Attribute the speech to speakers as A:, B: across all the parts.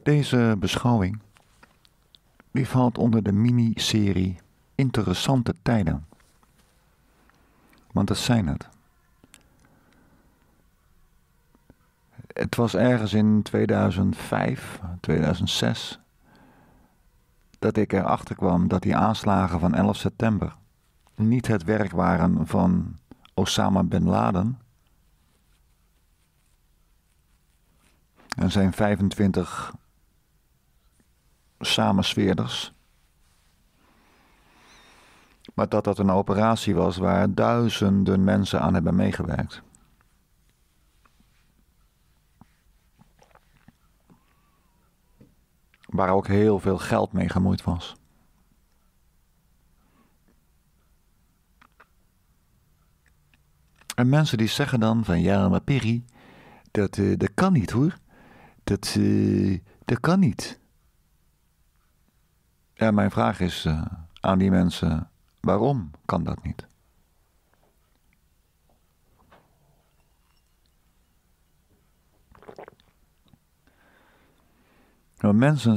A: Deze beschouwing die valt onder de miniserie Interessante Tijden. Want dat zijn het. Het was ergens in 2005, 2006... dat ik erachter kwam dat die aanslagen van 11 september... niet het werk waren van Osama Bin Laden... en zijn 25 samensweerders... maar dat dat een operatie was waar duizenden mensen aan hebben meegewerkt. Waar ook heel veel geld mee gemoeid was. En mensen die zeggen dan van ja, maar Perry, dat kan niet hoor. Dat kan niet. Ja, mijn vraag is aan die mensen, waarom kan dat niet? Nou, mensen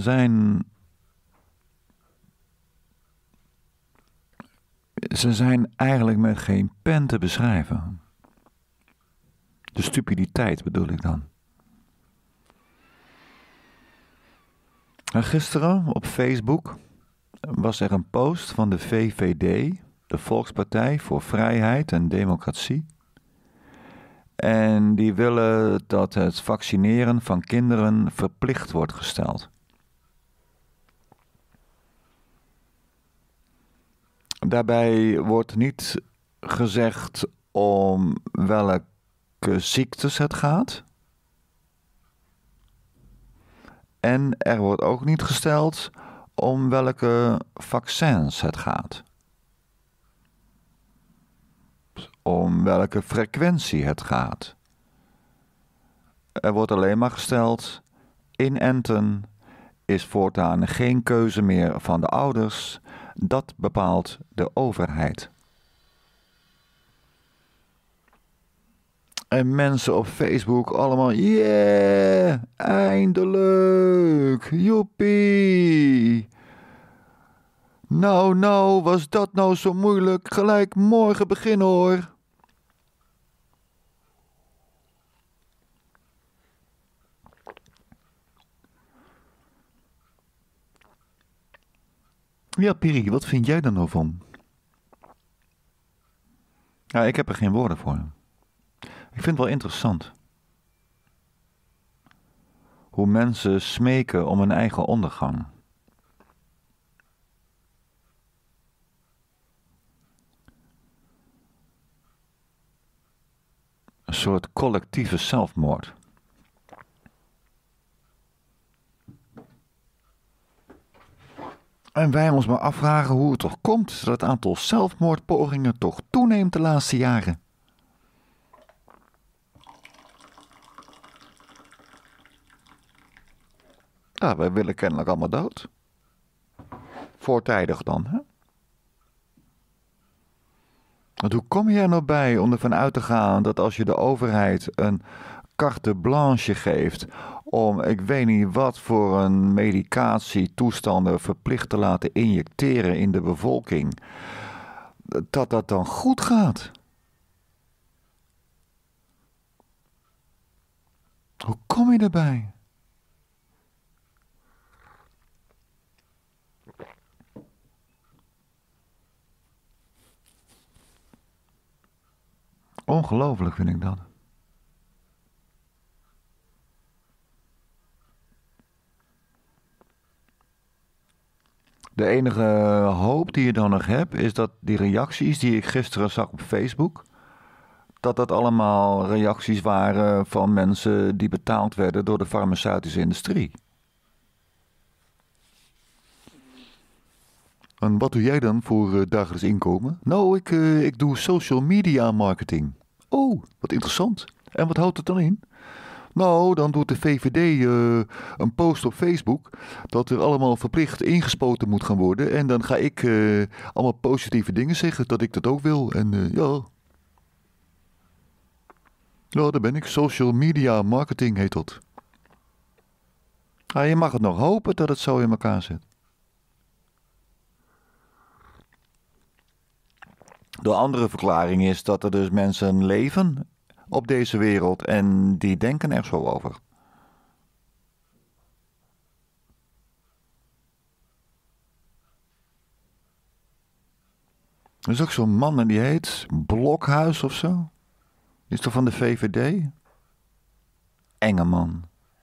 A: ze zijn eigenlijk met geen pen te beschrijven. De stupiditeit bedoel ik dan. En gisteren op Facebook was er een post van de VVD, de Volkspartij voor Vrijheid en Democratie. En die willen dat het vaccineren van kinderen verplicht wordt gesteld. Daarbij wordt niet gezegd om welke ziektes het gaat. En er wordt ook niet gesteld om welke vaccins het gaat. Om welke frequentie het gaat. Er wordt alleen maar gesteld, inenten is voortaan geen keuze meer van de ouders, dat bepaalt de overheid. En mensen op Facebook allemaal, yeah, eindelijk, joepie. Nou, was dat nou zo moeilijk? Gelijk morgen beginnen hoor. Ja, Piri, wat vind jij er nou van? Ja, ik heb er geen woorden voor. Ik vind het wel interessant. Hoe mensen smeken om hun eigen ondergang. Een soort collectieve zelfmoord. En wij ons maar afvragen hoe het toch komt dat het aantal zelfmoordpogingen toch toeneemt de laatste jaren. Ja, wij willen kennelijk allemaal dood. Voortijdig dan, hè? Want hoe kom je er nou bij om ervan uit te gaan dat als je de overheid een carte blanche geeft om ik weet niet wat voor een medicatietoestanden verplicht te laten injecteren in de bevolking, dat dat dan goed gaat? Hoe kom je erbij? Ongelooflijk vind ik dat. De enige hoop die je dan nog hebt, is dat die reacties die ik gisteren zag op Facebook, dat allemaal reacties waren van mensen die betaald werden door de farmaceutische industrie. En wat doe jij dan voor dagelijks inkomen? Nou, ik doe social media marketing. Oh, wat interessant. En wat houdt het dan in? Nou, dan doet de VVD een post op Facebook dat er allemaal verplicht ingespoten moet gaan worden. En dan ga ik allemaal positieve dingen zeggen dat ik dat ook wil. En ja, daar ben ik. Social media marketing heet dat. Je mag het nog hopen dat het zo in elkaar zit. De andere verklaring is dat er dus mensen leven op deze wereld en die denken er zo over. Er is ook zo'n man en die heet Blokhuis of zo. Die is toch van de VVD? Enge man.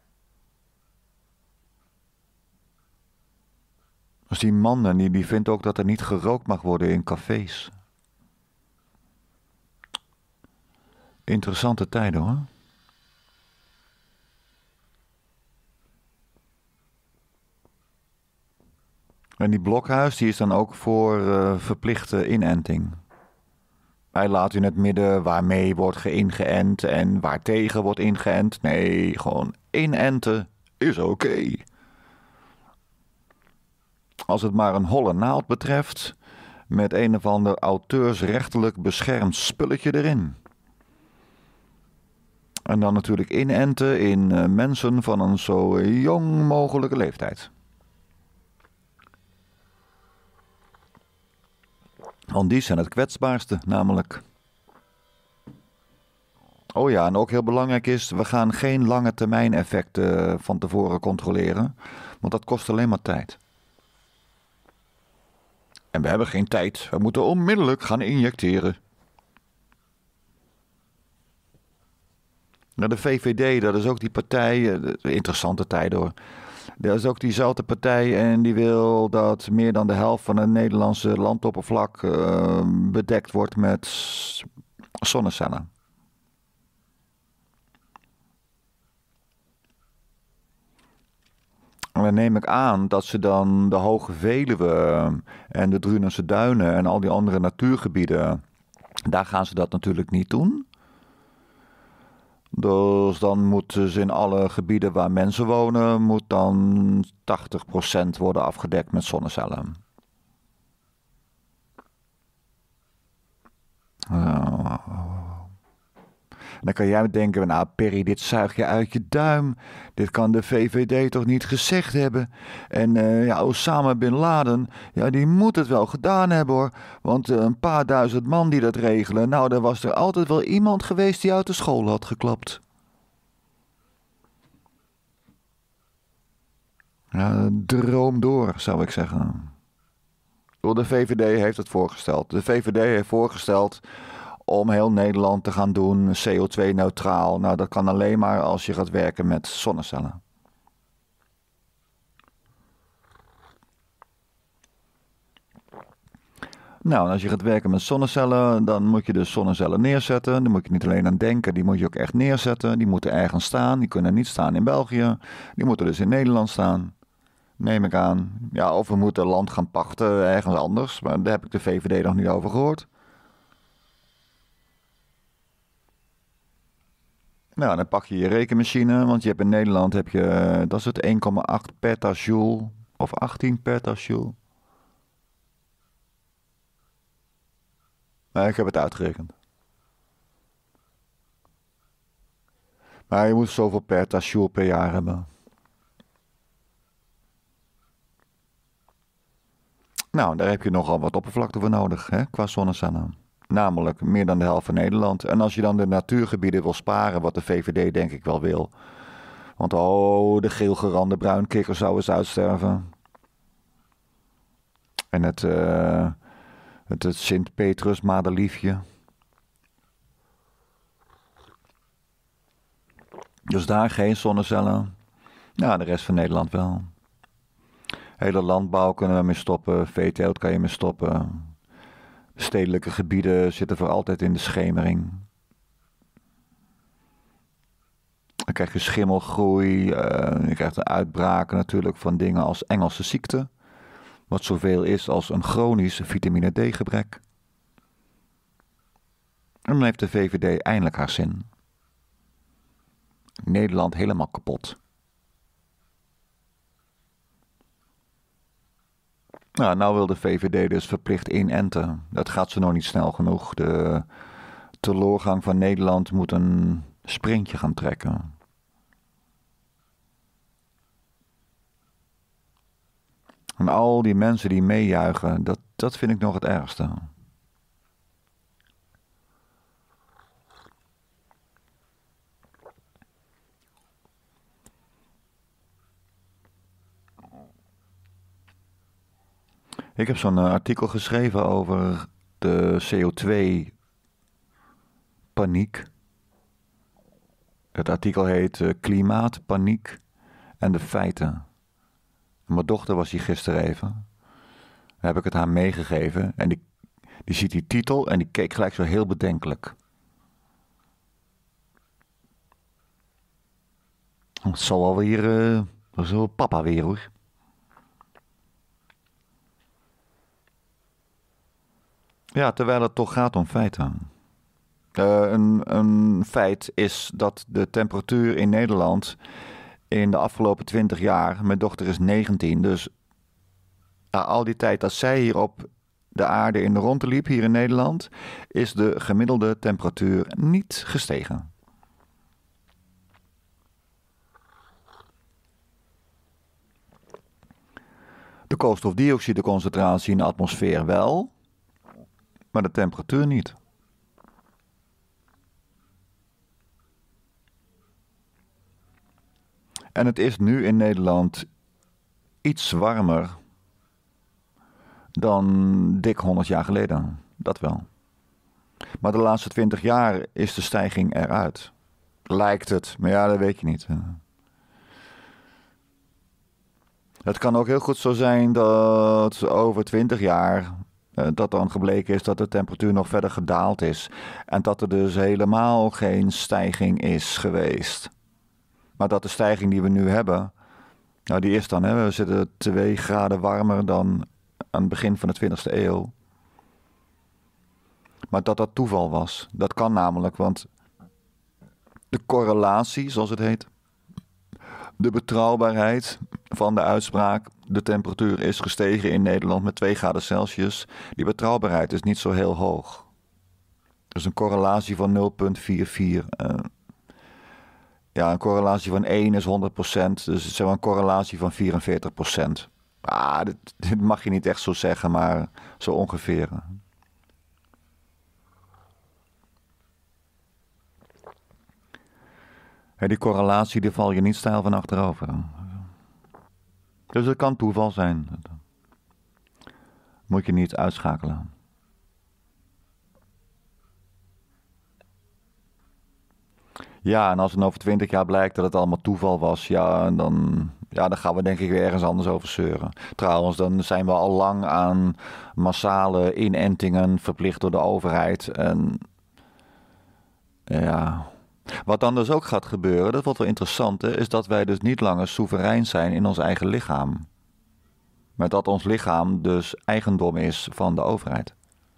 A: Dus die man die vindt ook dat er niet gerookt mag worden in cafés. Interessante tijden hoor. En die Blokhuis die is dan ook voor verplichte inenting. Hij laat in het midden waarmee wordt geïngeënt en waartegen wordt ingeënt. Nee, gewoon inenten is oké. Als het maar een holle naald betreft, met een of ander auteursrechtelijk beschermd spulletje erin. En dan natuurlijk inenten in mensen van een zo jong mogelijke leeftijd. Want die zijn het kwetsbaarste, namelijk. Oh ja, en ook heel belangrijk is, we gaan geen lange termijn effecten van tevoren controleren. Want dat kost alleen maar tijd. En we hebben geen tijd, we moeten onmiddellijk gaan injecteren. Nou, de VVD, dat is ook die partij, interessante tijd hoor. Dat is ook diezelfde partij en die wil dat meer dan de helft van het Nederlandse landoppervlak bedekt wordt met zonnecellen. En dan neem ik aan dat ze dan de Hoge Veluwe en de Drunense Duinen en al die andere natuurgebieden, daar gaan ze dat natuurlijk niet doen. Dus dan moeten ze in alle gebieden waar mensen wonen, moet dan 80% worden afgedekt met zonnecellen. Dan kan jij denken, nou Perry, dit zuig je uit je duim. Dit kan de VVD toch niet gezegd hebben. En Osama Bin Laden, ja, die moet het wel gedaan hebben hoor. Want een paar duizend man die dat regelen, nou, dan was er altijd wel iemand geweest die uit de school had geklapt. Ja, droom door, zou ik zeggen. De VVD heeft het voorgesteld. De VVD heeft voorgesteld om heel Nederland te gaan doen CO2-neutraal. Nou, dat kan alleen maar als je gaat werken met zonnecellen. Nou, en als je gaat werken met zonnecellen, dan moet je dus zonnecellen neerzetten. Daar moet je niet alleen aan denken, die moet je ook echt neerzetten. Die moeten ergens staan, die kunnen niet staan in België. Die moeten dus in Nederland staan, neem ik aan. Ja, of we moeten land gaan pachten ergens anders, maar daar heb ik de VVD nog niet over gehoord. Nou, dan pak je je rekenmachine, want je hebt in Nederland, dat is het 1,8 petajoule of 18 petajoule. Nee, ik heb het uitgerekend. Maar je moet zoveel petajoule per jaar hebben. Nou, daar heb je nogal wat oppervlakte voor nodig, hè, qua zonnecellen. Namelijk meer dan de helft van Nederland. En als je dan de natuurgebieden wil sparen, wat de VVD denk ik wel wil. Want de geelgerande bruinkikker zou eens uitsterven. En het Sint-Petrus madeliefje. Dus daar geen zonnecellen. Nou, de rest van Nederland wel. Hele landbouw kunnen we mee stoppen. Veeteelt kan je mee stoppen. Stedelijke gebieden zitten voor altijd in de schemering. Dan krijg je schimmelgroei. Je krijgt een uitbraak natuurlijk van dingen als Engelse ziekte. Wat zoveel is als een chronisch vitamine D gebrek. En dan heeft de VVD eindelijk haar zin. Nederland helemaal kapot. Nou wil de VVD dus verplicht inenten. Dat gaat ze nog niet snel genoeg. De teloorgang van Nederland moet een sprintje gaan trekken. En al die mensen die meejuichen, dat vind ik nog het ergste. Ik heb zo'n artikel geschreven over de CO2-paniek. Het artikel heet Klimaatpaniek en de feiten. Mijn dochter was hier gisteren even. Daar heb ik het haar meegegeven. En die ziet die titel en die keek gelijk zo heel bedenkelijk. Het zal wel weer... dat is wel papa weer hoor. Ja, terwijl het toch gaat om feiten. Een feit is dat de temperatuur in Nederland in de afgelopen 20 jaar, mijn dochter is 19, dus al die tijd dat zij hier op de aarde in de rondte liep, hier in Nederland, is de gemiddelde temperatuur niet gestegen. De koolstofdioxideconcentratie in de atmosfeer wel, maar de temperatuur niet. En het is nu in Nederland iets warmer dan dik 100 jaar geleden. Dat wel. Maar de laatste 20 jaar is de stijging eruit. Lijkt het, maar ja, dat weet je niet. Het kan ook heel goed zo zijn dat over 20 jaar dat dan gebleken is dat de temperatuur nog verder gedaald is. En dat er dus helemaal geen stijging is geweest. Maar dat de stijging die we nu hebben, nou die is dan, we zitten 2 graden warmer dan aan het begin van de 20e eeuw. Maar dat toeval was, dat kan namelijk, want de correlatie, zoals het heet, de betrouwbaarheid van de uitspraak, de temperatuur is gestegen in Nederland met 2 graden Celsius, die betrouwbaarheid is niet zo heel hoog. Dus een correlatie van 0,44. Ja, een correlatie van 1 is 100%, dus het is een correlatie van 44%. Dit mag je niet echt zo zeggen, maar zo ongeveer. Die correlatie, die val je niet stijl van achterover. Dus het kan toeval zijn. Moet je niet uitschakelen. Ja, en als het over 20 jaar blijkt dat het allemaal toeval was, dan gaan we denk ik weer ergens anders over zeuren. Trouwens, dan zijn we al lang aan massale inentingen verplicht door de overheid. En ja, wat dan dus ook gaat gebeuren, dat wordt wel interessant, is dat wij dus niet langer soeverein zijn in ons eigen lichaam. Maar dat ons lichaam dus eigendom is van de overheid.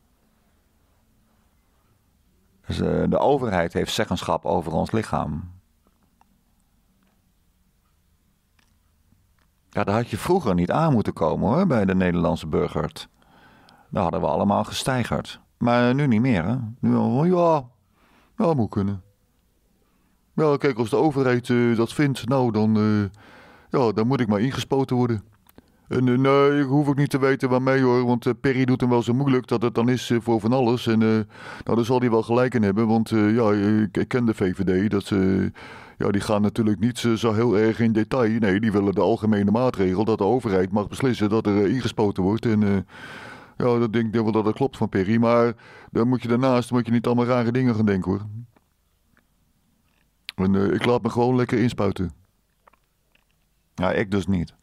A: Dus de overheid heeft zeggenschap over ons lichaam. Ja, daar had je vroeger niet aan moeten komen hoor, bij de Nederlandse burger. Daar hadden we allemaal gesteigerd. Maar nu niet meer hè. Nu al, ja, moet kunnen. Ja, kijk, als de overheid dat vindt, nou dan moet ik maar ingespoten worden. En nee, ik hoef ook niet te weten waarmee hoor, want Perry doet hem wel zo moeilijk dat het dan is voor van alles. En nou, daar zal hij wel gelijk in hebben, want ik ken de VVD, die gaan natuurlijk niet zo heel erg in detail. Nee, die willen de algemene maatregel dat de overheid mag beslissen dat er ingespoten wordt. En dat denk ik wel dat dat klopt van Perry, maar dan moet je daarnaast niet allemaal rare dingen gaan denken hoor. En ik laat me gewoon lekker inspuiten. Ja, ik dus niet.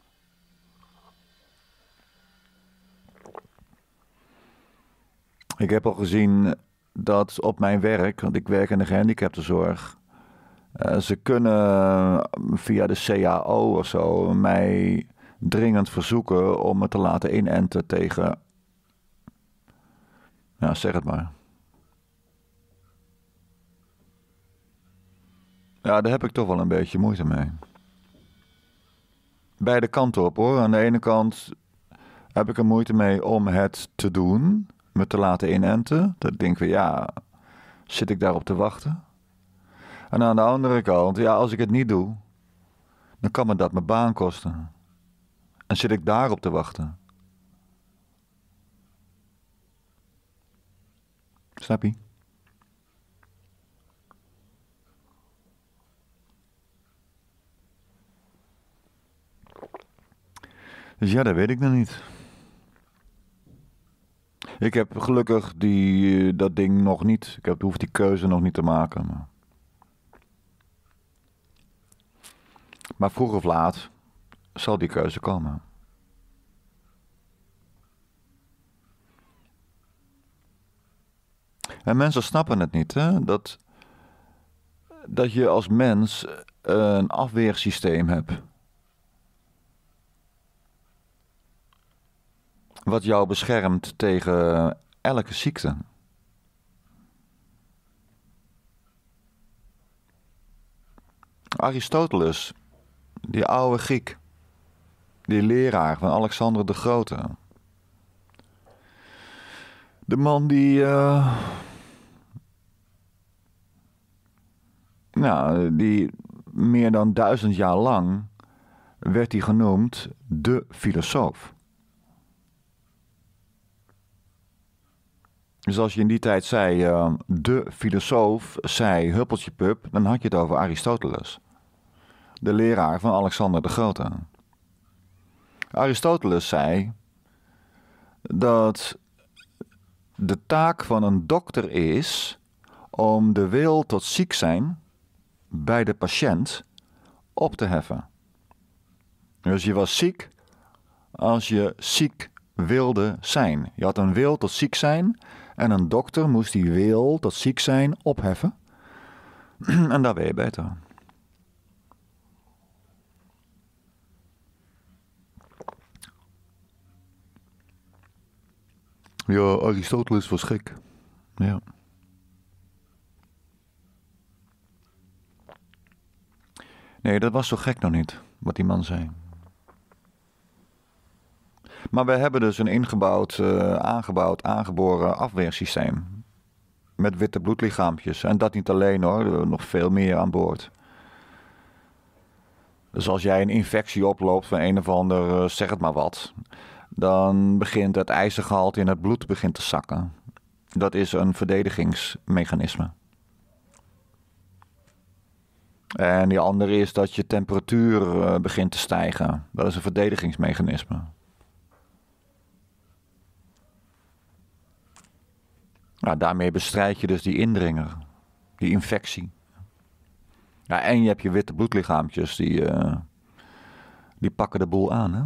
A: Ik heb al gezien dat op mijn werk, want ik werk in de gehandicaptenzorg, ze kunnen via de CAO of zo mij dringend verzoeken om me te laten inenten tegen, ja zeg het maar. Ja, daar heb ik toch wel een beetje moeite mee. Beide kanten op hoor. Aan de ene kant heb ik er moeite mee om het te doen, me te laten inenten. Dat denk ik, zit ik daarop te wachten? En aan de andere kant, als ik het niet doe, dan kan me dat mijn baan kosten. En zit ik daarop te wachten? Snap je? Dus ja, dat weet ik nog niet. Ik heb gelukkig dat ding nog niet. Hoef die keuze nog niet te maken. Maar vroeg of laat zal die keuze komen. En mensen snappen het niet, hè? Dat je als mens een afweersysteem hebt. Wat jou beschermt tegen elke ziekte. Aristoteles, die oude Griek, die leraar van Alexander de Grote. De man die meer dan 1000 jaar lang werd hij genoemd de filosoof. Dus als je in die tijd zei, de filosoof zei Huppeltje Pup, dan had je het over Aristoteles. De leraar van Alexander de Grote. Aristoteles zei dat de taak van een dokter is om de wil tot ziek zijn bij de patiënt op te heffen. Dus je was ziek als je ziek wilde zijn. Je had een wil tot ziek zijn en een dokter moest die wil tot ziek zijn opheffen. En daar ben je beter. Ja, Aristoteles was gek. Ja. Nee, dat was zo gek nog niet, wat die man zei. Maar we hebben dus een aangeboren afweersysteem. Met witte bloedlichaampjes. En dat niet alleen hoor, er hebben nog veel meer aan boord. Dus als jij een infectie oploopt van een of ander, zeg het maar wat, dan begint het ijzergehalte in het bloed te zakken. Dat is een verdedigingsmechanisme. En die andere is dat je temperatuur begint te stijgen. Dat is een verdedigingsmechanisme. Nou, daarmee bestrijd je dus die indringer, die infectie. Ja, en je hebt je witte bloedlichaampjes, die pakken de boel aan, hè?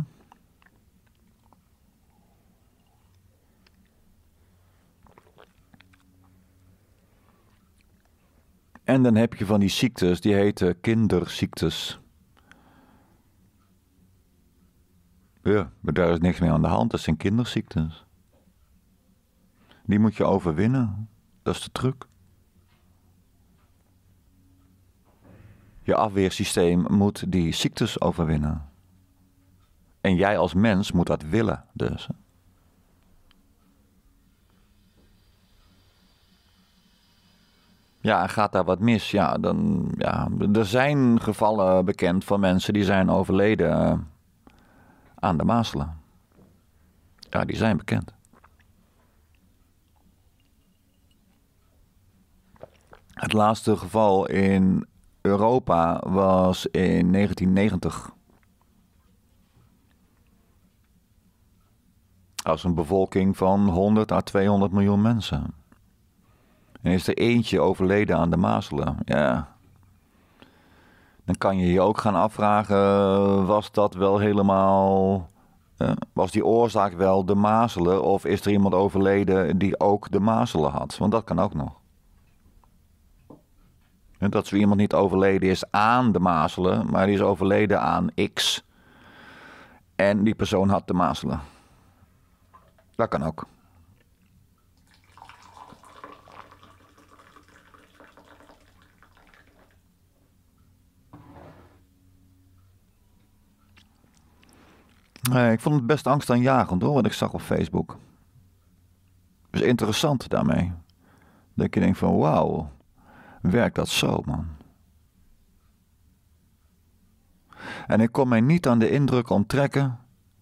A: En dan heb je van die ziektes, die heten kinderziektes. Ja, maar daar is niks mee aan de hand, dat zijn kinderziektes. Die moet je overwinnen, dat is de truc. Je afweersysteem moet die ziektes overwinnen. En jij als mens moet dat willen, dus. Ja, en gaat daar wat mis? Ja, er zijn gevallen bekend van mensen die zijn overleden aan de mazelen. Ja, die zijn bekend. Het laatste geval in Europa was in 1990. Als een bevolking van 100 à 200 miljoen mensen. En is er eentje overleden aan de mazelen. Ja. Dan kan je je ook gaan afvragen, was dat wel helemaal... was die oorzaak wel de mazelen? Of is er iemand overleden die ook de mazelen had? Want dat kan ook nog. En dat zo iemand niet overleden is aan de mazelen, maar die is overleden aan X. En die persoon had de mazelen. Dat kan ook. Nee, ik vond het best angstaanjagend hoor, wat ik zag op Facebook. Het is interessant daarmee. Dat je denkt van wauw, werkt dat zo man. En ik kon mij niet aan de indruk onttrekken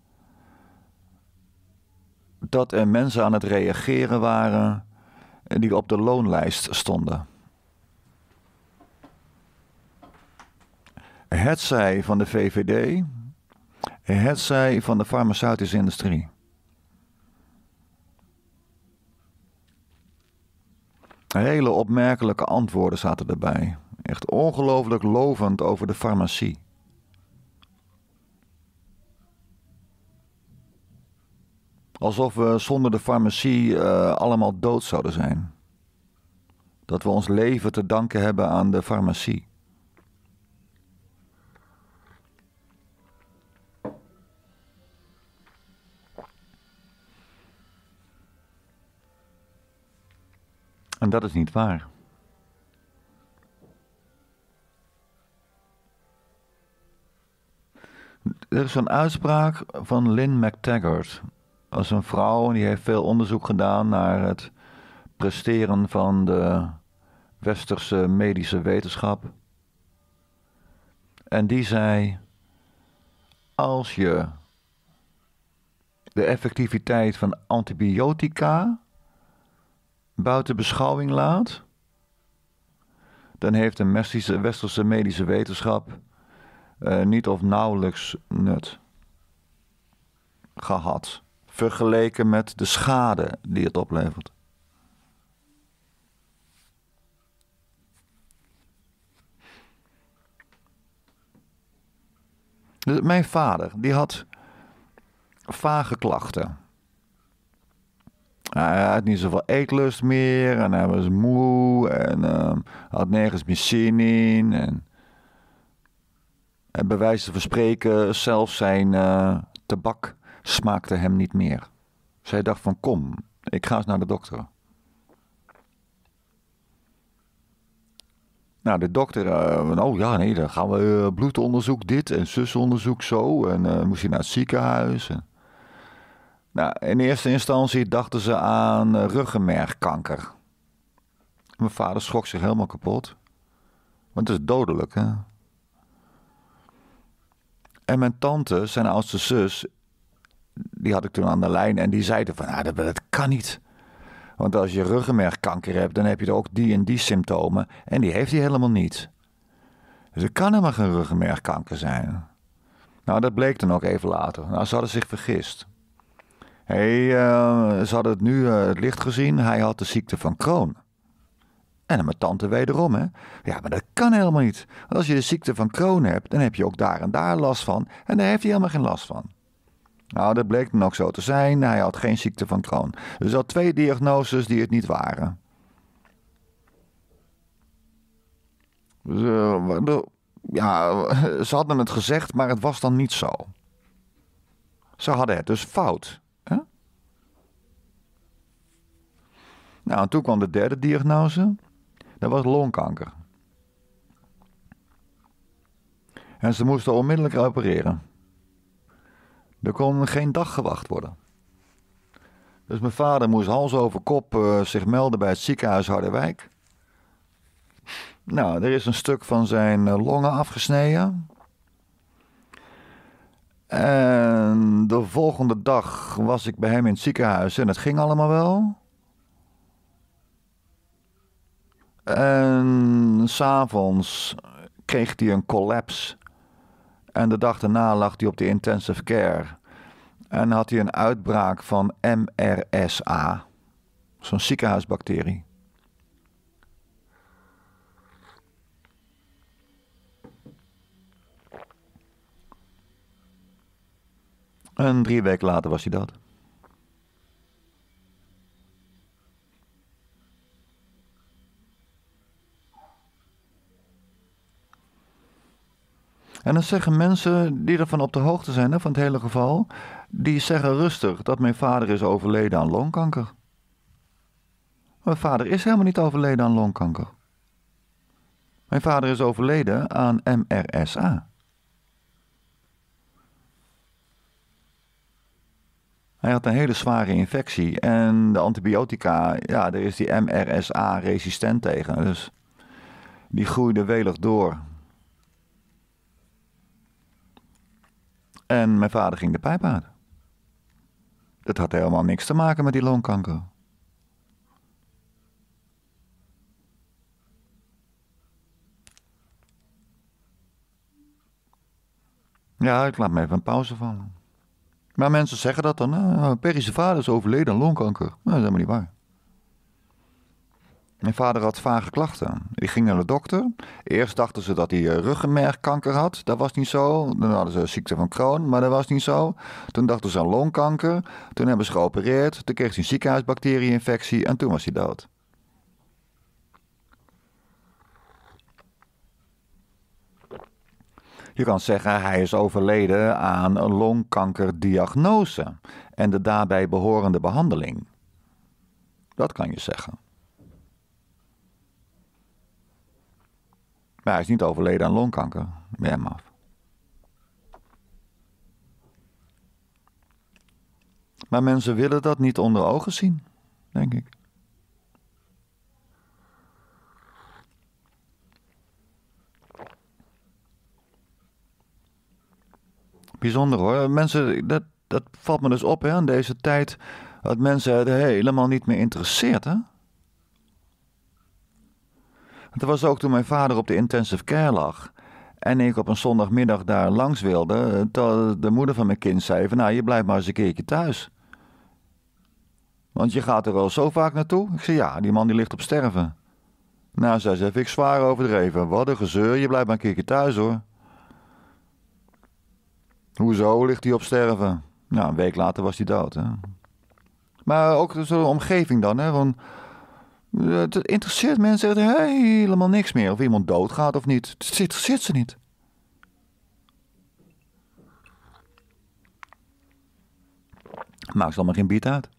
A: dat er mensen aan het reageren waren die op de loonlijst stonden. Hetzij van de VVD, hetzij van de farmaceutische industrie. Hele opmerkelijke antwoorden zaten erbij. Echt ongelooflijk lovend over de farmacie. Alsof we zonder de farmacie allemaal dood zouden zijn. Dat we ons leven te danken hebben aan de farmacie. En dat is niet waar. Er is een uitspraak van Lynn McTaggart. Dat is een vrouw en die heeft veel onderzoek gedaan naar het presteren van de westerse medische wetenschap. En die zei, als je de effectiviteit van antibiotica buiten beschouwing laat, dan heeft de westerse medische wetenschap niet of nauwelijks nut gehad, vergeleken met de schade die het oplevert. Dus mijn vader, die had vage klachten. Hij had niet zoveel eetlust meer en hij was moe en had nergens meer zin in. En bij wijze van spreken, zelfs zijn tabak smaakte hem niet meer. Zij dacht van kom, ik ga eens naar de dokter. Nou, de dokter, oh ja, nee, dan gaan we bloedonderzoek dit en zusonderzoek zo. En moest hij naar het ziekenhuis. Nou, in eerste instantie dachten ze aan ruggenmergkanker. Mijn vader schrok zich helemaal kapot. Want het is dodelijk, hè. En mijn tante, zijn oudste zus, die had ik toen aan de lijn en die zeiden van, dat kan niet. Want als je ruggenmergkanker hebt, dan heb je er ook die en die symptomen. En die heeft hij helemaal niet. Dus het kan helemaal geen ruggenmergkanker zijn. Nou, dat bleek dan ook even later. Nou, ze hadden zich vergist. Ze hadden het nu het licht gezien. Hij had de ziekte van Crohn. En mijn tante wederom, hè. Ja, maar dat kan helemaal niet. Want als je de ziekte van Crohn hebt, dan heb je ook daar en daar last van. En daar heeft hij helemaal geen last van. Nou, dat bleek dan ook zo te zijn. Hij had geen ziekte van Crohn. Dus hij had 2 diagnoses die het niet waren. Dus, ze hadden het gezegd, maar het was dan niet zo. Ze hadden het dus fout. Hè? Nou, en toen kwam de 3e diagnose. Dat was longkanker. En ze moesten onmiddellijk opereren. Er kon geen dag gewacht worden. Dus mijn vader moest hals over kop zich melden bij het ziekenhuis Harderwijk. Nou, er is een stuk van zijn longen afgesneden. En de volgende dag was ik bij hem in het ziekenhuis en het ging allemaal wel. En 's avonds kreeg hij een collapse. En de dag daarna lag hij op de intensive care. En had hij een uitbraak van MRSA. Zo'n ziekenhuisbacterie. En 3 weken later was hij dood. En dan zeggen mensen die ervan op de hoogte zijn, hè, van het hele geval, die zeggen rustig dat mijn vader is overleden aan longkanker. Mijn vader is helemaal niet overleden aan longkanker. Mijn vader is overleden aan MRSA. Hij had een hele zware infectie en de antibiotica, ja, daar is die MRSA resistent tegen. Dus die groeide welig door. En mijn vader ging de pijp uit. Dat had helemaal niks te maken met die longkanker. Ja, ik laat me even een pauze vallen. Maar mensen zeggen dat dan. Perry zijn vader is overleden aan longkanker. Nou, dat is helemaal niet waar. Mijn vader had vage klachten. Die ging naar de dokter. Eerst dachten ze dat hij ruggenmergkanker had. Dat was niet zo. Dan hadden ze ziekte van Crohn, maar dat was niet zo. Toen dachten ze aan longkanker. Toen hebben ze geopereerd. Toen kreeg hij een ziekenhuisbacterie-infectie en toen was hij dood. Je kan zeggen hij is overleden aan een longkankerdiagnose en de daarbij behorende behandeling. Dat kan je zeggen. Maar hij is niet overleden aan longkanker. Ben hem af. Maar mensen willen dat niet onder ogen zien, denk ik. Bijzonder hoor. Mensen, dat valt me dus op hè, in deze tijd. Dat mensen het helemaal niet meer interesseert. Hè? Dat was ook toen mijn vader op de intensive care lag. En ik op een zondagmiddag daar langs wilde. Tot de moeder van mijn kind zei van, nou je blijft maar eens een keertje thuis. Want je gaat er al zo vaak naartoe. Ik zei ja, die man die ligt op sterven. Nou, zei ze, vind ik zwaar overdreven. Wat een gezeur, je blijft maar een keertje thuis hoor. Hoezo ligt hij op sterven? Nou, een week later was hij dood. Hè? Maar ook zo'n omgeving dan. Hè? Want het interesseert mensen helemaal niks meer. Of iemand doodgaat of niet. Het interesseert ze niet. Maakt ze allemaal geen biet uit.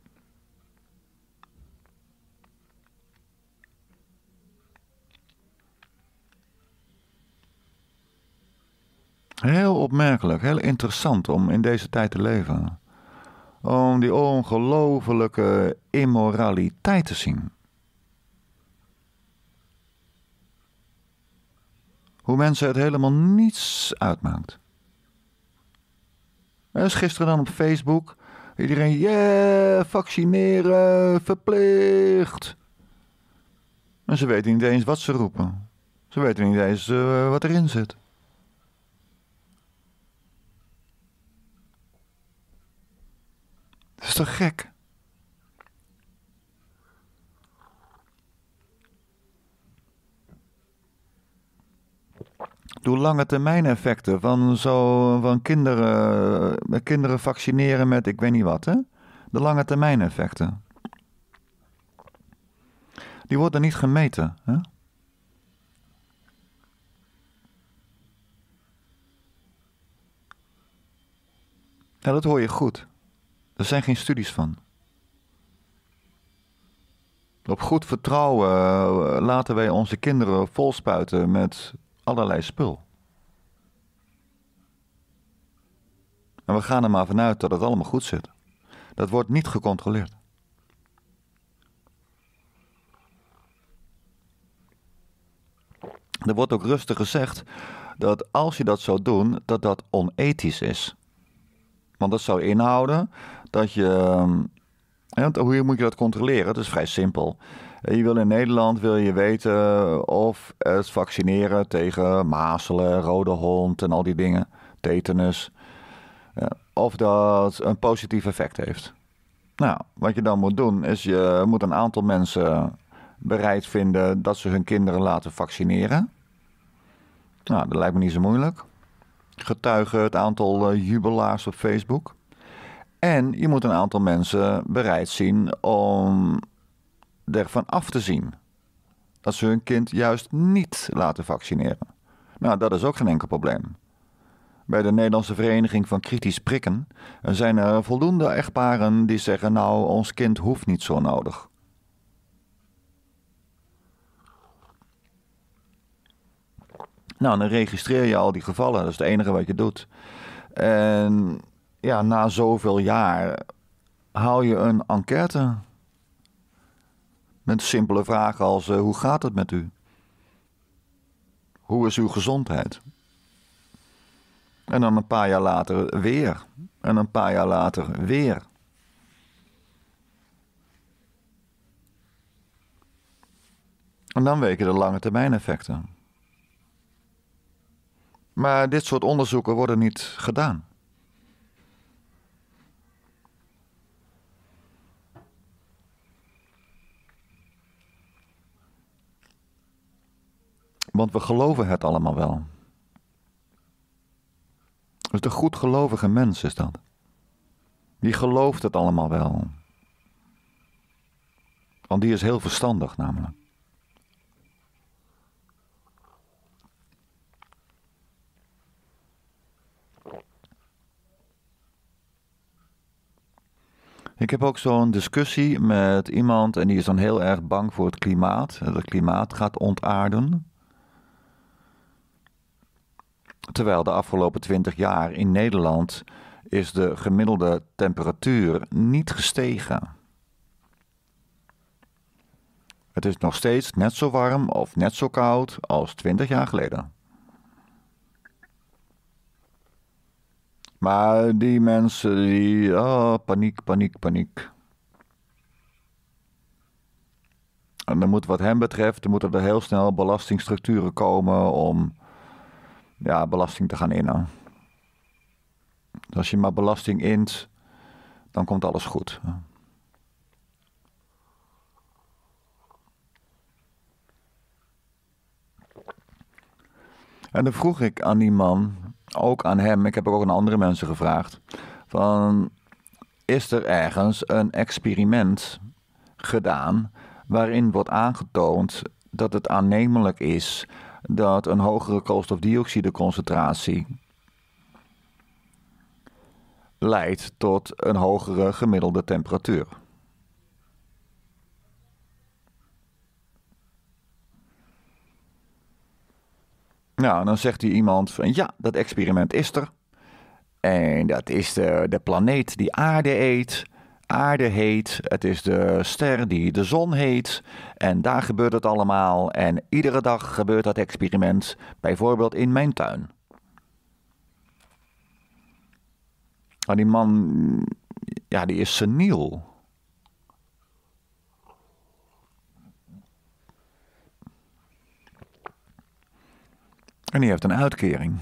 A: Heel opmerkelijk, heel interessant om in deze tijd te leven. Om die ongelofelijke immoraliteit te zien. Hoe mensen het helemaal niets uitmaakt. Er is gisteren dan op Facebook. Iedereen, vaccineren, verplicht. En ze weten niet eens wat ze roepen. Ze weten niet eens wat erin zit. Dat is toch gek? Doe lange termijn effecten van kinderen vaccineren met ik weet niet wat, hè? De lange termijn effecten. Die worden niet gemeten, hè? Ja, dat hoor je goed. Er zijn geen studies van. Op goed vertrouwen laten wij onze kinderen volspuiten met allerlei spul. En we gaan er maar vanuit dat het allemaal goed zit. Dat wordt niet gecontroleerd. Er wordt ook rustig gezegd dat als je dat zou doen, dat dat onethisch is. Want dat zou inhouden dat je... Hoe moet je dat controleren? Dat is vrij simpel. Je wil in Nederland weten of het vaccineren tegen mazelen, rode hond en al die dingen, tetanus, of dat een positief effect heeft. Nou, wat je dan moet doen is je moet een aantal mensen bereid vinden dat ze hun kinderen laten vaccineren. Nou, dat lijkt me niet zo moeilijk. Getuigen het aantal jubelaars op Facebook. En je moet een aantal mensen bereid zien om ervan af te zien dat ze hun kind juist niet laten vaccineren. Nou, dat is ook geen enkel probleem. Bij de Nederlandse Vereniging van Kritisch Prikken zijn er voldoende echtparen die zeggen, nou, ons kind hoeft niet zo nodig. Nou, dan registreer je al die gevallen, dat is het enige wat je doet. En ja, na zoveel jaar hou je een enquête met simpele vragen als hoe gaat het met u? Hoe is uw gezondheid? En dan een paar jaar later weer. En een paar jaar later weer. En dan weet je de lange termijn effecten. Maar dit soort onderzoeken worden niet gedaan. Want we geloven het allemaal wel. Dus de goedgelovige mens is dat. Die gelooft het allemaal wel. Want die is heel verstandig namelijk. Ik heb ook zo'n discussie met iemand en die is dan heel erg bang voor het klimaat. Dat het klimaat gaat ontaarden. Terwijl de afgelopen 20 jaar in Nederland is de gemiddelde temperatuur niet gestegen. Het is nog steeds net zo warm of net zo koud als 20 jaar geleden. Maar die mensen die, paniek, paniek, paniek. En dan moet wat hen betreft, er moeten er heel snel belastingstructuren komen om belasting te gaan innen. Als je maar belasting int, dan komt alles goed. En dan vroeg ik aan die man, ook aan hem, ik heb ook aan andere mensen gevraagd, van is er ergens een experiment gedaan waarin wordt aangetoond dat het aannemelijk is dat een hogere koolstofdioxideconcentratie leidt tot een hogere gemiddelde temperatuur. Nou, dan zegt hij iemand van ja, dat experiment is er. En dat is de planeet die aarde eet. Aarde heet, het is de ster die de zon heet. En daar gebeurt het allemaal. En iedere dag gebeurt dat experiment, bijvoorbeeld in mijn tuin. Maar die man, ja, die is seniel. En die heeft een uitkering.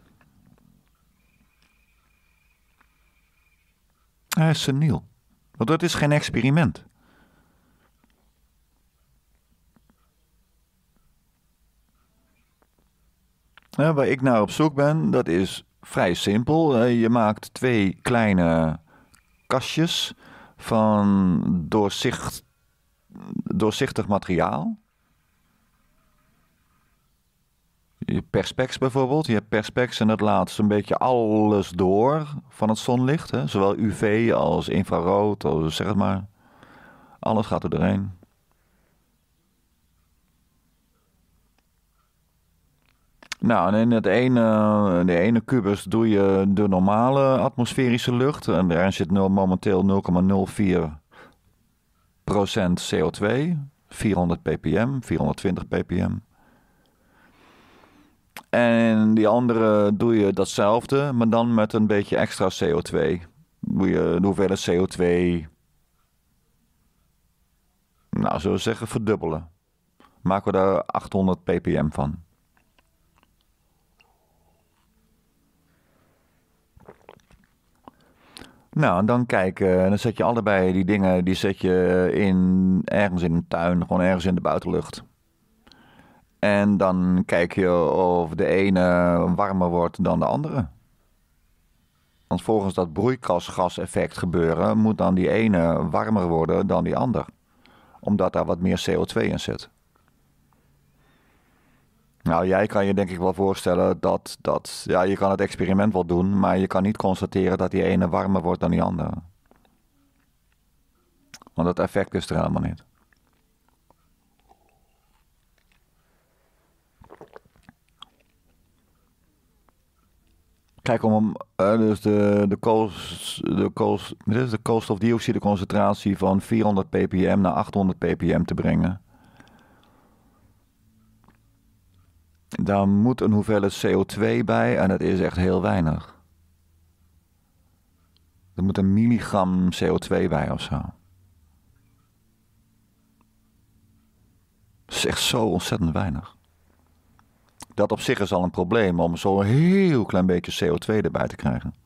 A: Hij is seniel. Want dat is geen experiment. Waar ik naar op zoek ben, dat is vrij simpel. Je maakt 2 kleine kastjes van doorzichtig materiaal. Je perspex bijvoorbeeld. Je hebt perspex en dat laat zo'n beetje alles door van het zonlicht. Hè? Zowel UV als infrarood, als zeg het maar. Alles gaat er doorheen. Nou, en in de ene kubus doe je de normale atmosferische lucht. En daarin zit momenteel 0,04% CO2. 400 ppm, 420 ppm. En die andere doe je datzelfde, maar dan met een beetje extra CO2. Doe je de hoeveelheid CO2, nou zullen we zeggen, verdubbelen. Maken we daar 800 ppm van. Nou, en dan dan zet je allebei die dingen, die zet je ergens in een tuin, gewoon ergens in de buitenlucht. En dan kijk je of de ene warmer wordt dan de andere. Want volgens dat broeikasgaseffect gebeuren, moet dan die ene warmer worden dan die ander. Omdat daar wat meer CO2 in zit. Nou, jij kan je denk ik wel voorstellen dat je kan het experiment wel doen, maar je kan niet constateren dat die ene warmer wordt dan die andere. Want dat effect is er helemaal niet. Kijk, dus de koolstofdioxideconcentratie van 400 ppm naar 800 ppm te brengen. Daar moet een hoeveelheid CO2 bij en dat is echt heel weinig. Er moet een milligram CO2 bij of zo. is echt zo ontzettend weinig. Dat op zich is al een probleem om zo'n heel klein beetje CO2 erbij te krijgen.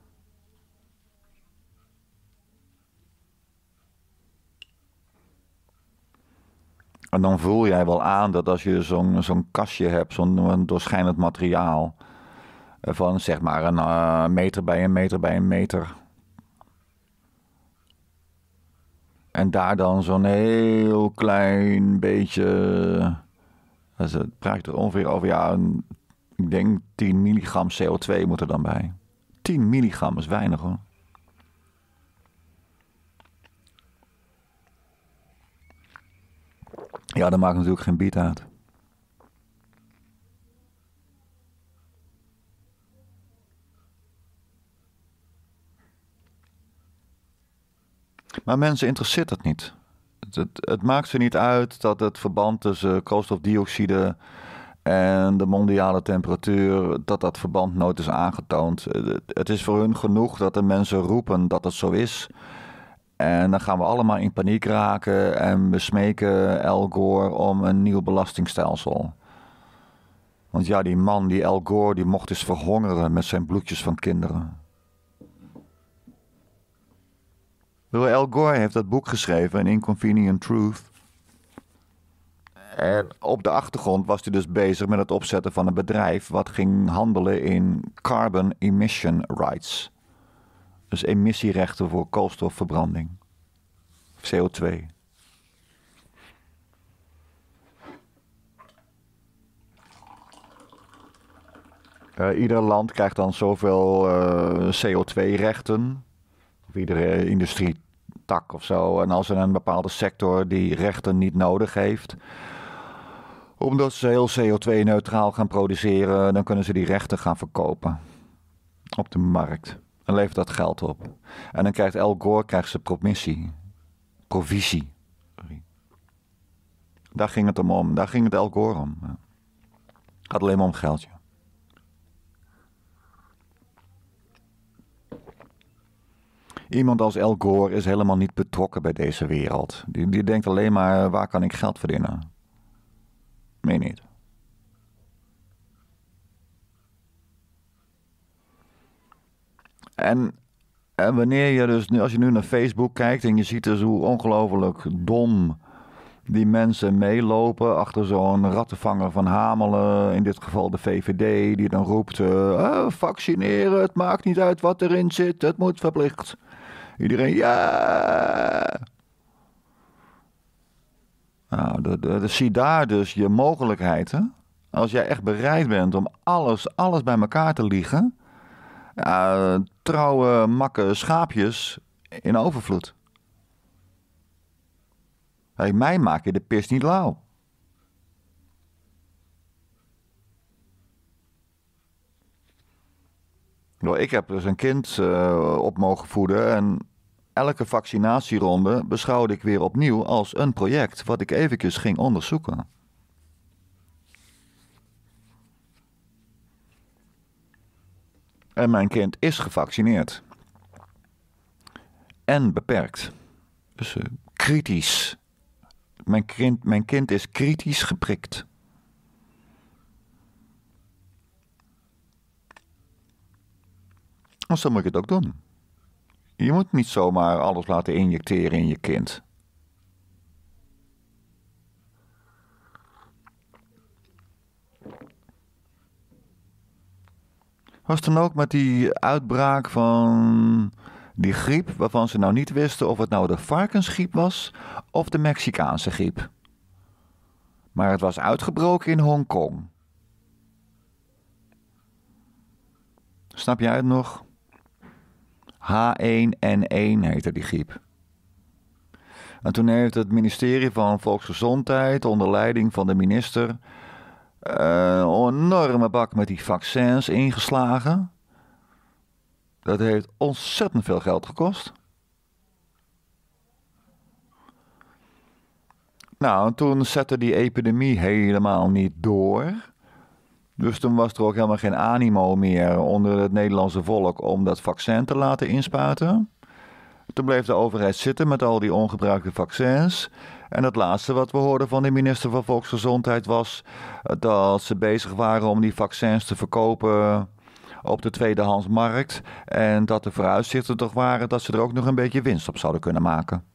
A: En dan voel jij wel aan dat als je zo'n kastje hebt, zo'n doorschijnend materiaal, van zeg maar een meter bij een meter bij een meter. En daar dan zo'n heel klein beetje, het praat er ongeveer over, ja, ik denk 10 milligram CO2 moet er dan bij. 10 milligram is weinig hoor. Ja, dat maakt natuurlijk geen biet uit. Maar mensen interesseert dat niet. Het maakt ze niet uit dat het verband tussen koolstofdioxide en de mondiale temperatuur, dat verband nooit is aangetoond. Het is voor hun genoeg dat de mensen roepen dat het zo is. En dan gaan we allemaal in paniek raken en we smeken Al Gore om een nieuw belastingstelsel. Want ja, die man, die Al Gore, die mocht eens verhongeren met zijn bloedjes van kinderen. Al Gore heeft dat boek geschreven, An Inconvenient Truth. En op de achtergrond was hij dus bezig met het opzetten van een bedrijf wat ging handelen in carbon emission rights. Dus emissierechten voor koolstofverbranding. CO2. Ieder land krijgt dan zoveel CO2-rechten. Of iedere industrietak of zo. En als er een bepaalde sector die rechten niet nodig heeft, omdat ze heel CO2-neutraal gaan produceren, dan kunnen ze die rechten gaan verkopen op de markt. En levert dat geld op. En dan krijgt Al Gore zijn provisie. Sorry. Daar ging het hem om. Daar ging het Al Gore om. Het gaat alleen maar om geldje. Iemand als Al Gore is helemaal niet betrokken bij deze wereld. Die denkt alleen maar, waar kan ik geld verdienen? Meen niet. En wanneer je dus, als je nu naar Facebook kijkt en je ziet dus hoe ongelooflijk dom die mensen meelopen achter zo'n rattenvanger van Hamelen, in dit geval de VVD, die dan roept, vaccineren, het maakt niet uit wat erin zit, het moet verplicht. Iedereen, ja! Nou, zie daar dus je mogelijkheid, hè? Als jij echt bereid bent om alles bij elkaar te liegen, trouwe, makke schaapjes in overvloed. Hey, mij maak je de pis niet lauw. Ik heb dus een kind op mogen voeden en elke vaccinatieronde beschouwde ik weer opnieuw als een project wat ik eventjes ging onderzoeken. En mijn kind is gevaccineerd. En beperkt. Dus kritisch. Mijn kind is kritisch geprikt. Dus dan moet je het ook doen. Je moet niet zomaar alles laten injecteren in je kind. Was dan ook met die uitbraak van die griep, waarvan ze nou niet wisten of het nou de varkensgriep was of de Mexicaanse griep. Maar het was uitgebroken in Hongkong. Snap jij het nog? H1N1 heette die griep. En toen heeft het ministerie van Volksgezondheid onder leiding van de minister een enorme bak met die vaccins ingeslagen. Dat heeft ontzettend veel geld gekost. Nou, en toen zette die epidemie helemaal niet door. Dus toen was er ook helemaal geen animo meer onder het Nederlandse volk om dat vaccin te laten inspuiten. Toen bleef de overheid zitten met al die ongebruikte vaccins. En het laatste wat we hoorden van de minister van Volksgezondheid was dat ze bezig waren om die vaccins te verkopen op de tweedehandsmarkt. En dat de vooruitzichten toch waren dat ze er ook nog een beetje winst op zouden kunnen maken.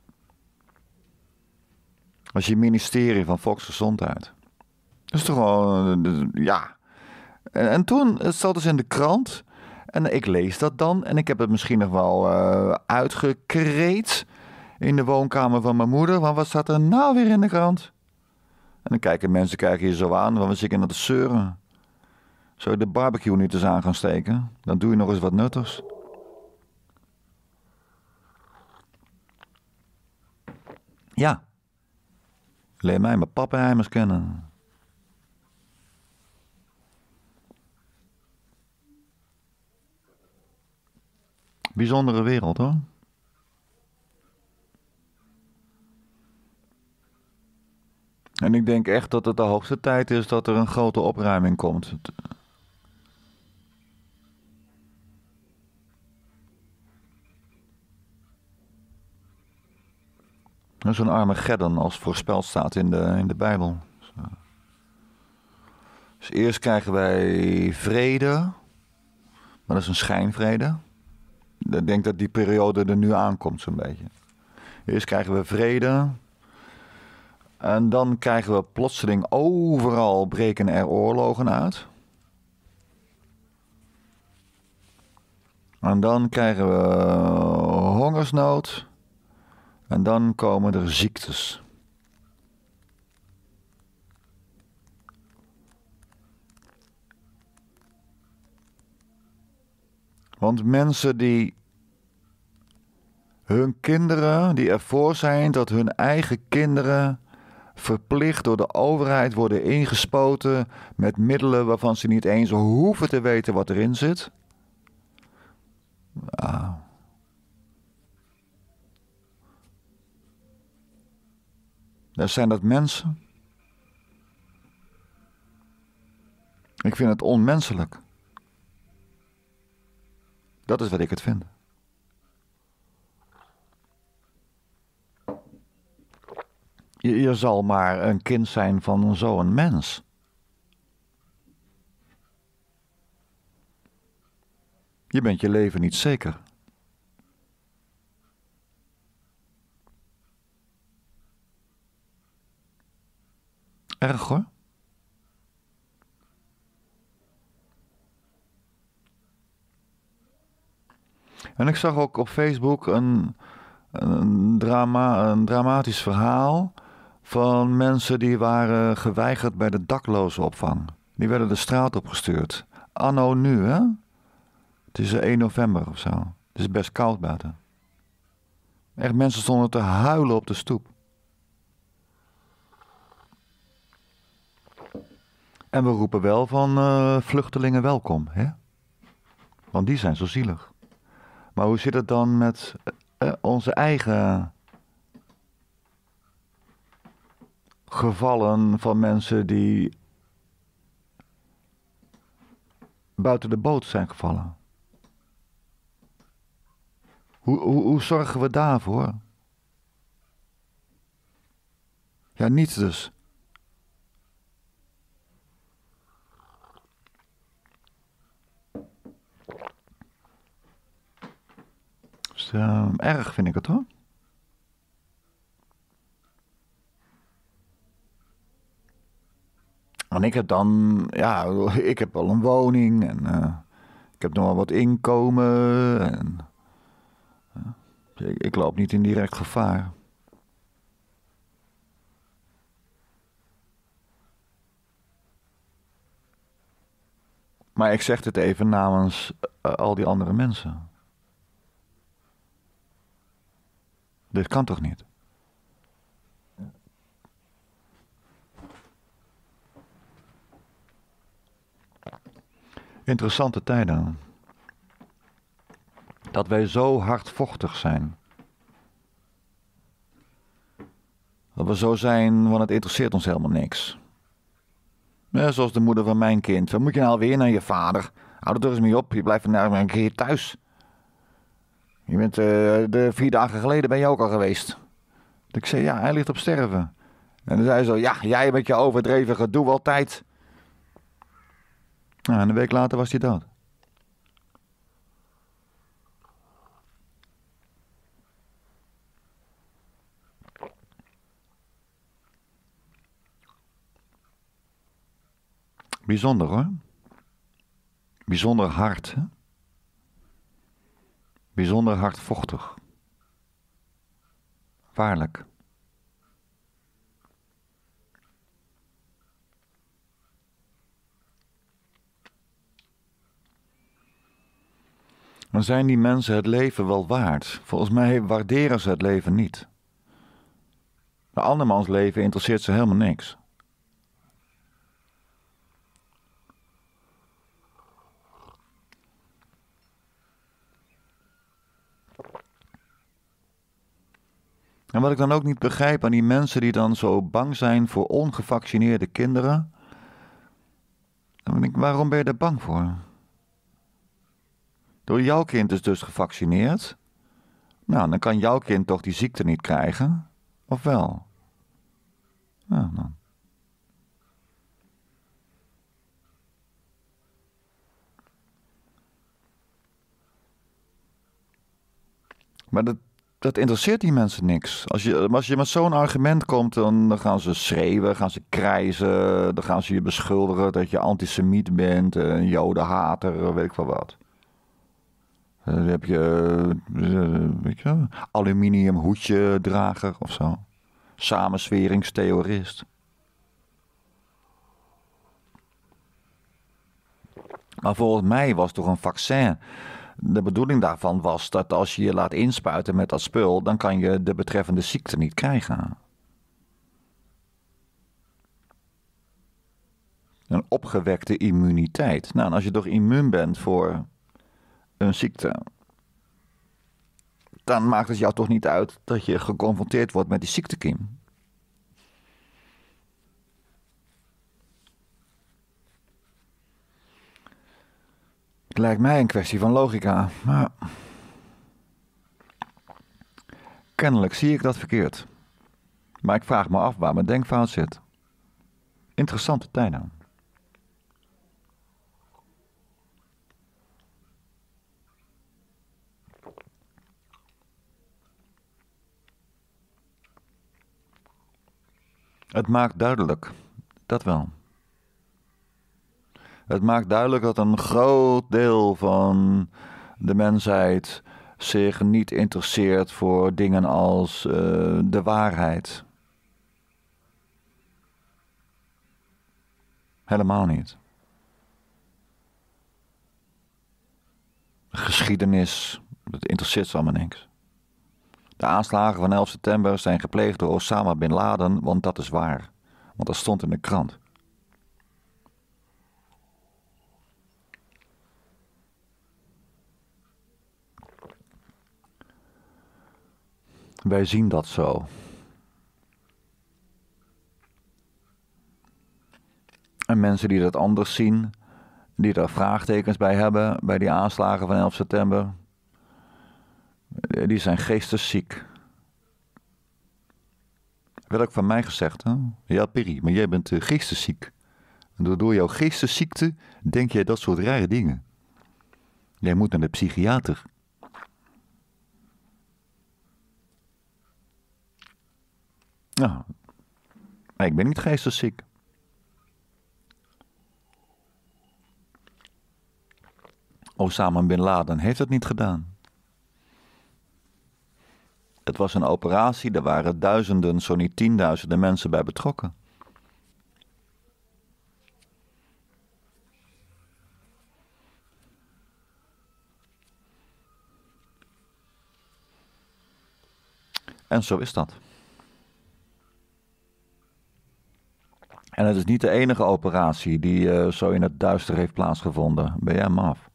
A: Als je ministerie van Volksgezondheid. Dat is toch gewoon, ja. En toen, het zat dus in de krant. En ik lees dat dan. En ik heb het misschien nog wel uitgekreet in de woonkamer van mijn moeder. Want wat staat er nou weer in de krant? En dan kijken mensen je zo aan. Want we zitten naar de zeuren. Zou je de barbecue niet eens aan gaan steken? Dan doe je nog eens wat nuttigs. Ja. Leer mij mijn pappenheimers kennen. Bijzondere wereld, hoor. En ik denk echt dat het de hoogste tijd is dat er een grote opruiming komt. Zo'n Armageddon als voorspeld staat in de Bijbel. Dus eerst krijgen wij vrede. Maar dat is een schijnvrede. Ik denk dat die periode er nu aankomt zo'n beetje. Eerst krijgen we vrede. En dan krijgen we plotseling overal breken er oorlogen uit. En dan krijgen we hongersnood. En dan komen er ziektes. Want mensen die hun kinderen, die ervoor zijn dat hun eigen kinderen verplicht door de overheid worden ingespoten met middelen waarvan ze niet eens hoeven te weten wat erin zit. Ja. Dan zijn dat mensen. Ik vind het onmenselijk. Dat is wat ik het vind. Je zal maar een kind zijn van zo'n mens. Je bent je leven niet zeker. Erg hoor. En ik zag ook op Facebook een dramatisch verhaal van mensen die waren geweigerd bij de daklozenopvang. Die werden de straat opgestuurd. Anno nu, hè? Het is 1 november of zo. Het is best koud buiten. Echt, mensen stonden te huilen op de stoep. En we roepen wel van vluchtelingen welkom, hè? Want die zijn zo zielig. Maar hoe zit het dan met onze eigen gevallen van mensen die buiten de boot zijn gevallen? Hoe zorgen we daarvoor? Ja, niets dus. Dus, erg vind ik het hoor. En ik heb dan, ja, ik heb wel een woning en ik heb nog wel wat inkomen en ik loop niet in direct gevaar. Maar ik zeg dit even namens al die andere mensen. Dit kan toch niet? Interessante tijden. Dat wij zo hardvochtig zijn. Dat we zo zijn, want het interesseert ons helemaal niks. Ja, zoals de moeder van mijn kind. Wat moet je nou weer naar je vader? Hou er toch eens mee op, je blijft nou een keer thuis. Je bent, 4 dagen geleden ben je ook al geweest. Ik zei, ja, hij ligt op sterven. En dan zei ze, ja, jij met je overdreven gedoe altijd. Nou, en een week later was hij dood. Bijzonder hoor. Bijzonder hard. Hè? Bijzonder hardvochtig. Waarlijk. Dan zijn die mensen het leven wel waard. Volgens mij waarderen ze het leven niet. De andermans leven interesseert ze helemaal niks. En wat ik dan ook niet begrijp aan die mensen die dan zo bang zijn voor ongevaccineerde kinderen. Dan denk ik, waarom ben je daar bang voor? Door jouw kind is dus gevaccineerd. Nou, dan kan jouw kind toch die ziekte niet krijgen? Of wel? Nou, dan. Maar dat interesseert die mensen niks. Als je met zo'n argument komt, dan gaan ze schreeuwen, gaan ze krijzen, dan gaan ze je beschuldigen dat je antisemiet bent, een jodenhater, weet ik wel wat. Dan heb je, weet je, aluminium hoedje drager of zo. Samenzweringstheorist. Maar volgens mij was toch een vaccin. De bedoeling daarvan was dat als je je laat inspuiten met dat spul, dan kan je de betreffende ziekte niet krijgen. Een opgewekte immuniteit. Nou, en als je toch immuun bent voor een ziekte, dan maakt het jou toch niet uit dat je geconfronteerd wordt met die ziektekiem. Het lijkt mij een kwestie van logica, maar kennelijk zie ik dat verkeerd. Maar ik vraag me af waar mijn denkfout zit. Interessante tijden. Het maakt duidelijk, dat wel. Het maakt duidelijk dat een groot deel van de mensheid zich niet interesseert voor dingen als de waarheid. Helemaal niet. Geschiedenis, dat interesseert ze allemaal niks. De aanslagen van 11 september zijn gepleegd door Osama Bin Laden, want dat is waar. Want dat stond in de krant. Wij zien dat zo. En mensen die dat anders zien, die daar vraagtekens bij hebben, bij die aanslagen van 11 september, die zijn geestesziek. Werd ook van mij gezegd, hè? Ja, Piri, maar jij bent geestesziek. En door jouw geestesziekte denk jij dat soort rare dingen. Jij moet naar de psychiater. Nou, ik ben niet geestesziek. Osama Bin Laden heeft het niet gedaan. Het was een operatie, er waren duizenden, zo niet tienduizenden mensen bij betrokken. En zo is dat. En het is niet de enige operatie die zo in het duister heeft plaatsgevonden. Ben jij maf?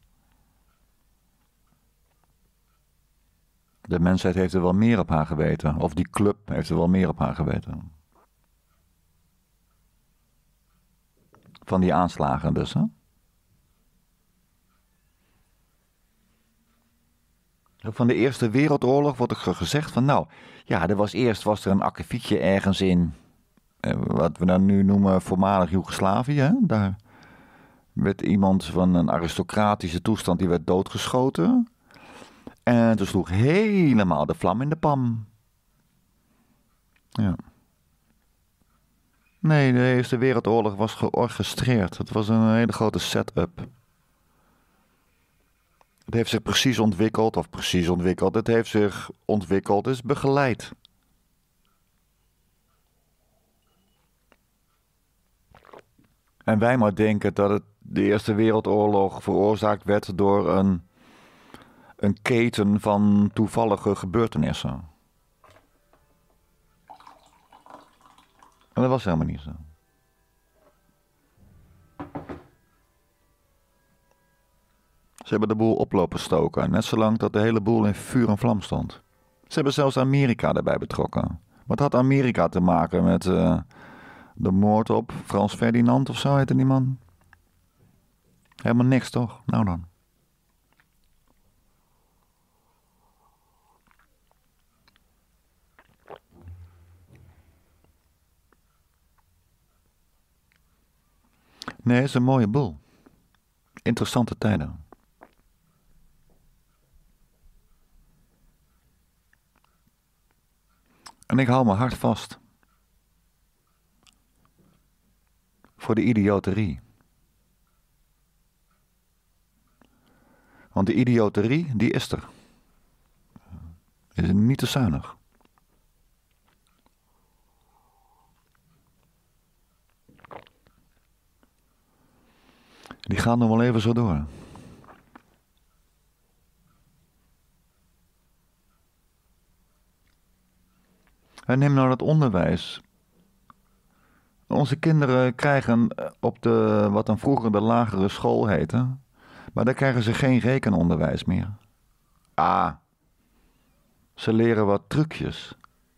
A: De mensheid heeft er wel meer op haar geweten. Of die club heeft er wel meer op haar geweten. Van die aanslagen dus, hè? Van de Eerste Wereldoorlog wordt er gezegd van, nou, ja, was er een akkefietje ergens in, wat we dan nu noemen voormalig Joegoslavië. Hè? Daar werd iemand van een aristocratische toestand, die werd doodgeschoten. En toen sloeg helemaal de vlam in de pan. Ja. Nee, de Eerste Wereldoorlog was georchestreerd. Het was een hele grote setup. Het heeft zich precies ontwikkeld, het heeft zich ontwikkeld, is begeleid. En wij maar denken dat de Eerste Wereldoorlog veroorzaakt werd door een keten van toevallige gebeurtenissen. En dat was helemaal niet zo. Ze hebben de boel oplopen stoken, net zolang dat de hele boel in vuur en vlam stond. Ze hebben zelfs Amerika erbij betrokken. Wat had Amerika te maken met de moord op Frans Ferdinand of zo heette die man? Helemaal niks toch? Nou dan. Nee, het is een mooie boel. Interessante tijden. En ik hou me hard vast. Voor de idioterie. Want de idioterie, die is er. Is niet te zuinig. Die gaat nog wel even zo door. En neem nou het onderwijs. Onze kinderen krijgen op de, wat dan vroeger de lagere school heette, maar daar krijgen ze geen rekenonderwijs meer. Ze leren wat trucjes.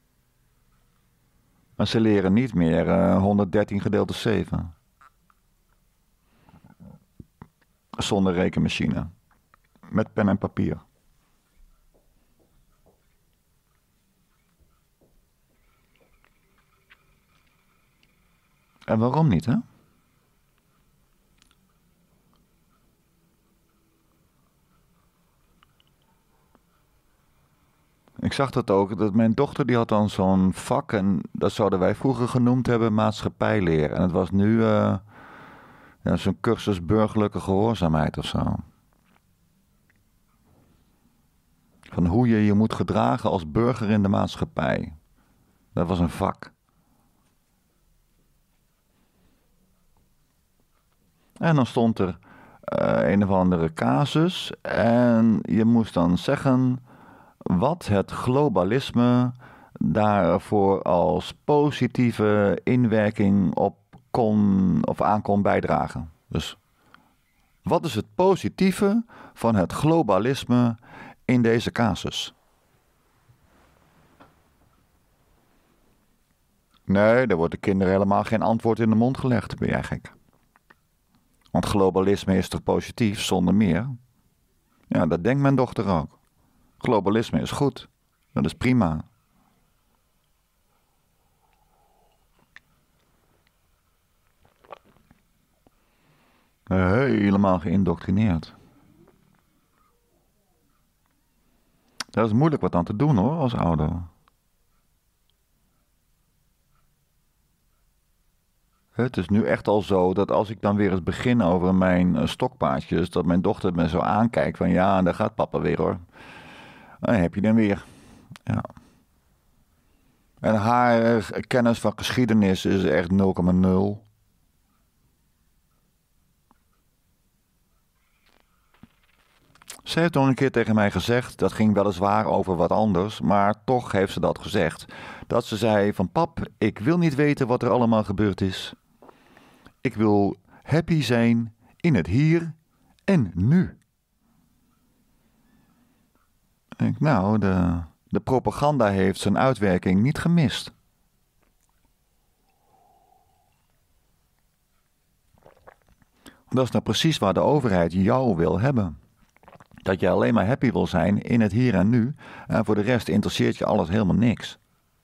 A: Maar ze leren niet meer 113 gedeeld door 7. Zonder rekenmachine. Met pen en papier. En waarom niet, hè? Ik zag dat ook, dat mijn dochter die had dan zo'n vak en dat zouden wij vroeger genoemd hebben maatschappijleer. En het was nu zo'n cursus burgerlijke gehoorzaamheid of zo. Van hoe je je moet gedragen als burger in de maatschappij. Dat was een vak. En dan stond er een of andere casus en je moest dan zeggen wat het globalisme daarvoor als positieve inwerking op aan kon bijdragen. Dus wat is het positieve van het globalisme in deze casus? Nee, daar wordt de kinderen helemaal geen antwoord in de mond gelegd. Ben jij gek? Want globalisme is toch positief, zonder meer? Ja, dat denkt mijn dochter ook. Globalisme is goed. Dat is prima. Helemaal geïndoctrineerd. Dat is moeilijk wat aan te doen hoor, als ouder. Het is nu echt al zo dat als ik dan weer eens begin over mijn stokpaardjes, dat mijn dochter me zo aankijkt van ja, daar gaat papa weer hoor. Dan heb je dan weer. Ja. En haar kennis van geschiedenis is echt 0,0. Ze heeft nog een keer tegen mij gezegd, dat ging weliswaar over wat anders, maar toch heeft ze dat gezegd. Dat ze zei van pap, ik wil niet weten wat er allemaal gebeurd is. Ik wil happy zijn in het hier en nu. Nou, de propaganda heeft zijn uitwerking niet gemist. Dat is nou precies waar de overheid jou wil hebben. Dat je alleen maar happy wil zijn in het hier en nu. En voor de rest interesseert je alles helemaal niks.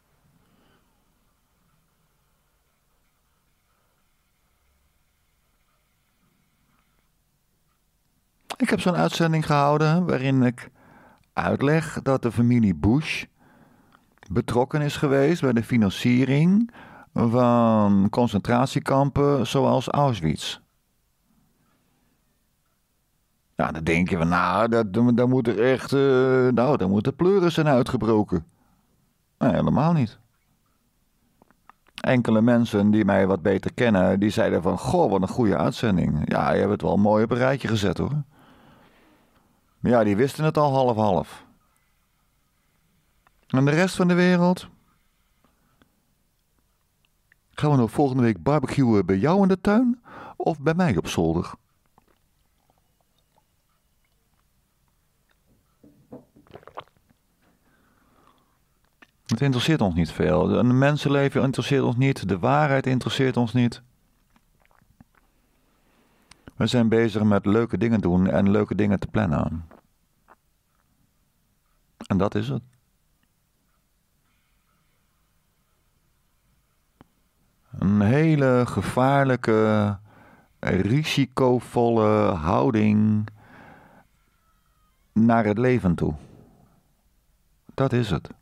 A: Ik heb zo'n uitzending gehouden waarin ik uitleg dat de familie Bush betrokken is geweest bij de financiering van concentratiekampen zoals Auschwitz. Ja, dan denk je van, nou, daar moet er echt, daar moeten pleuren zijn uitgebroken. Nee, helemaal niet. Enkele mensen die mij wat beter kennen, die zeiden van, goh, wat een goede uitzending. Ja, je hebt het wel mooi op een rijtje gezet, hoor. Maar ja, die wisten het al half-half. En de rest van de wereld? Gaan we nog volgende week barbecuen bij jou in de tuin of bij mij op zolder? Het interesseert ons niet veel. Een mensenleven interesseert ons niet. De waarheid interesseert ons niet. We zijn bezig met leuke dingen doen en leuke dingen te plannen. En dat is het. Een hele gevaarlijke, risicovolle houding naar het leven toe. Dat is het.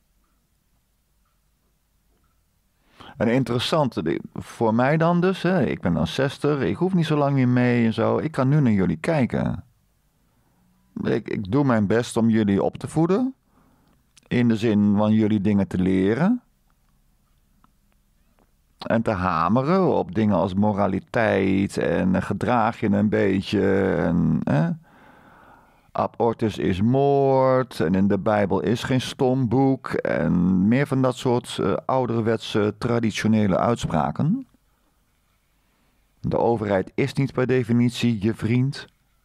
A: En interessant, voor mij dan dus, hè, ik ben dan 60, ik hoef niet zo lang meer mee en zo. Ik kan nu naar jullie kijken. Ik doe mijn best om jullie op te voeden. In de zin van jullie dingen te leren. En te hameren op dingen als moraliteit en gedraag je een beetje. En, abortus is moord en in de Bijbel is geen stom boek. En meer van dat soort ouderwetse traditionele uitspraken. De overheid is niet per definitie je vriend.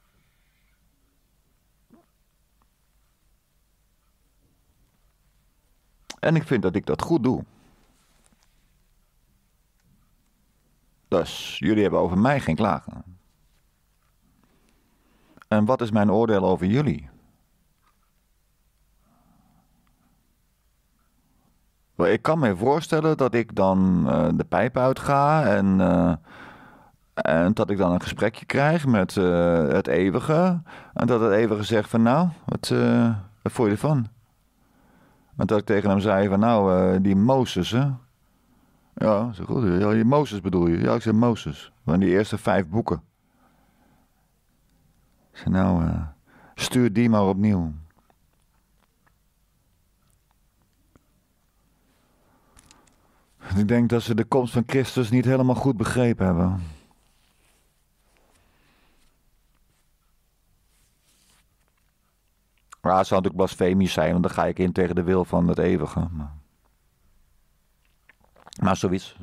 A: En ik vind dat ik dat goed doe. Dus jullie hebben over mij geen klagen. En wat is mijn oordeel over jullie? Wel, ik kan me voorstellen dat ik dan de pijp uitga en dat ik dan een gesprekje krijg met het eeuwige. En dat het eeuwige zegt van nou, wat vond je ervan? En dat ik tegen hem zei van nou, die Mozes hè. Ja, zo goed. Ja, die Mozes bedoel je? Ja, ik zei Mozes. Van die eerste 5 boeken. Ik zei nou, stuur die maar opnieuw. Ik denk dat ze de komst van Christus niet helemaal goed begrepen hebben. Maar het zou natuurlijk blasfemisch zijn, want dan ga ik in tegen de wil van het eeuwige. Maar zoiets.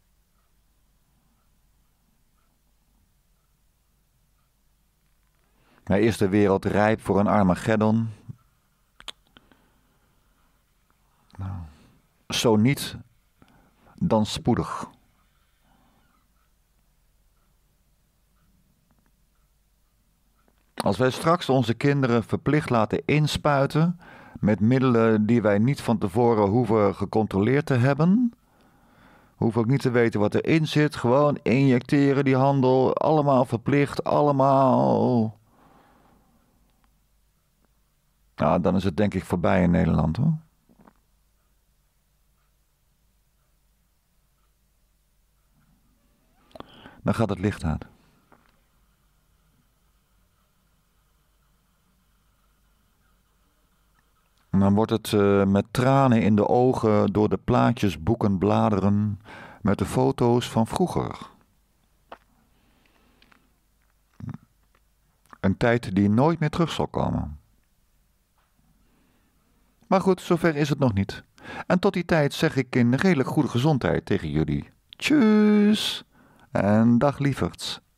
A: Maar is de wereld rijp voor een Armageddon? Nou, zo niet, dan spoedig. Als wij straks onze kinderen verplicht laten inspuiten met middelen die wij niet van tevoren hoeven gecontroleerd te hebben, hoeven ook niet te weten wat erin zit, gewoon injecteren die handel, allemaal verplicht, allemaal. Nou, dan is het denk ik voorbij in Nederland, hoor. Dan gaat het licht uit. En dan wordt het met tranen in de ogen door de plaatjesboeken bladeren met de foto's van vroeger. Een tijd die nooit meer terug zal komen. Maar goed, zover is het nog niet. En tot die tijd zeg ik in redelijk goede gezondheid tegen jullie. Tjus en dag lieverds.